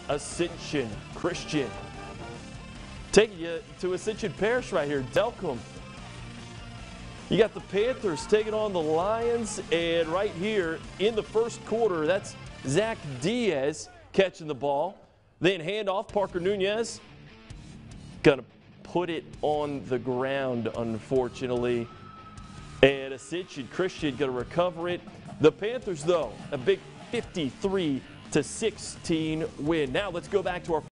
Ascension Christian. Taking you to Ascension Parish right here, Delcambre. You got the Panthers taking on the Lions, and right here in the first quarter, that's Zach Diaz catching the ball. Then handoff, Parker Nunez. Gonna put it on the ground, unfortunately. And Ascension Christian gonna recover it. The Panthers, though, a big 53-16 win. Now let's go back to our